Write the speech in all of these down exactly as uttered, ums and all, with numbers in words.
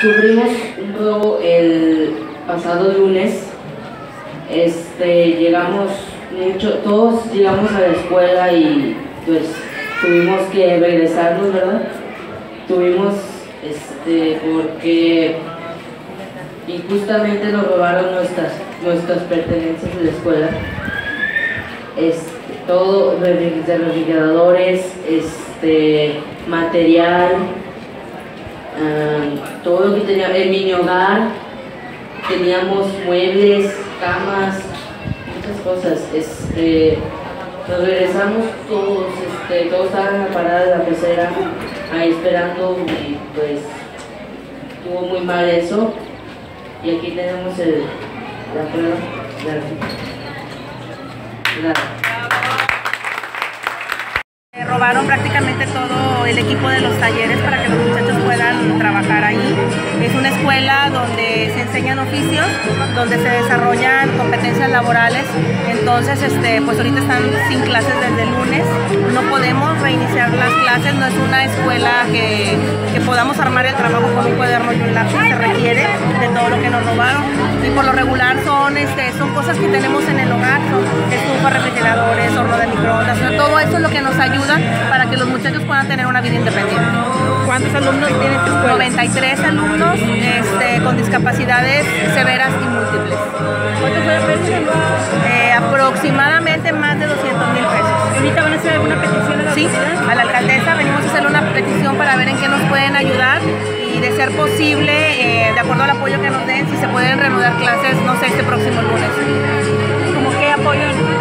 Sufrimos un robo el pasado lunes. Este, llegamos mucho, todos llegamos a la escuela y pues tuvimos que regresarnos, ¿verdad? Tuvimos, este, porque injustamente nos robaron nuestras, nuestras pertenencias de la escuela. Este, todo, refrigeradores, este, material, uh, todo lo que tenía en mi hogar. Teníamos muebles, camas, muchas cosas. Este, nos regresamos todos, este, todos estaban en la parada de la pecera, ahí esperando, y pues estuvo muy mal eso. Y aquí tenemos el, la prueba de la, la robaron prácticamente todo el equipo de los talleres para que los muchachos puedan trabajar ahí. Es una escuela donde se enseñan oficios, donde se desarrollan competencias laborales. Entonces, este, pues ahorita están sin clases desde el lunes. No podemos reiniciar las clases, no es una escuela que, que podamos armar el trabajo con un cuaderno y un lápiz. Se requiere de todo lo que nos robaron. Y por lo regular son, este, son cosas que tenemos en el hogar, son estufas, refrigeradores, horno de microondas. O sea, todo eso es lo que nos ayuda para que los muchachos puedan tener una vida independiente. ¿Cuántos alumnos tiene tu escuela? noventa y tres alumnos este, con discapacidades severas y múltiples. ¿Cuánto fue el precio? Eh, aproximadamente más de doscientos mil pesos. ¿Y ahorita van a hacer alguna petición a la Sí, autoridad? a la alcaldesa venimos a hacer una petición para ver en qué nos pueden ayudar y de ser posible, eh, de acuerdo al apoyo que nos den, si se pueden reanudar clases, no sé, este próximo lunes. ¿Cómo qué apoyo?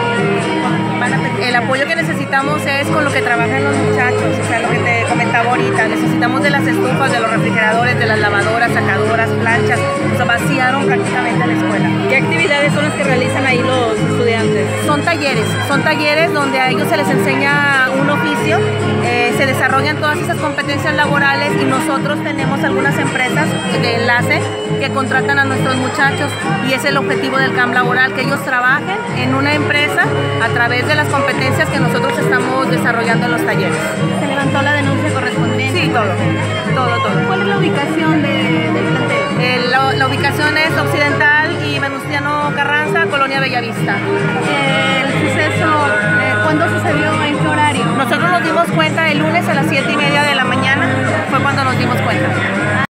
El apoyo que necesitamos es con lo que trabajan los muchachos, o sea, lo que te comentaba ahorita, necesitamos de las estufas, de los refrigeradores, de las lavadoras, sacadoras, planchas, o sea, vaciaron prácticamente la escuela. ¿Qué actividades son las que realizan ahí los estudiantes? Son talleres, son talleres donde a ellos se les enseña un oficio, eh, se desarrollan todas esas competencias laborales y nosotros tenemos algunas empresas de enlace que contratan a nuestros muchachos y es el objetivo del camp laboral, que ellos trabajen en una empresa a través de las competencias que nosotros estamos desarrollando en los talleres. ¿Se levantó la denuncia correspondiente? Sí, todo, todo, todo. ¿Cuál es la ubicación de, del plantel? Eh, la, la ubicación es Occidental y Venustiano Carranza, Colonia Bellavista. Eh, el suceso, eh, ¿cuándo sucedió? ¿En qué horario? Nosotros nos dimos cuenta el lunes a las siete y media de la mañana, fue cuando nos dimos cuenta.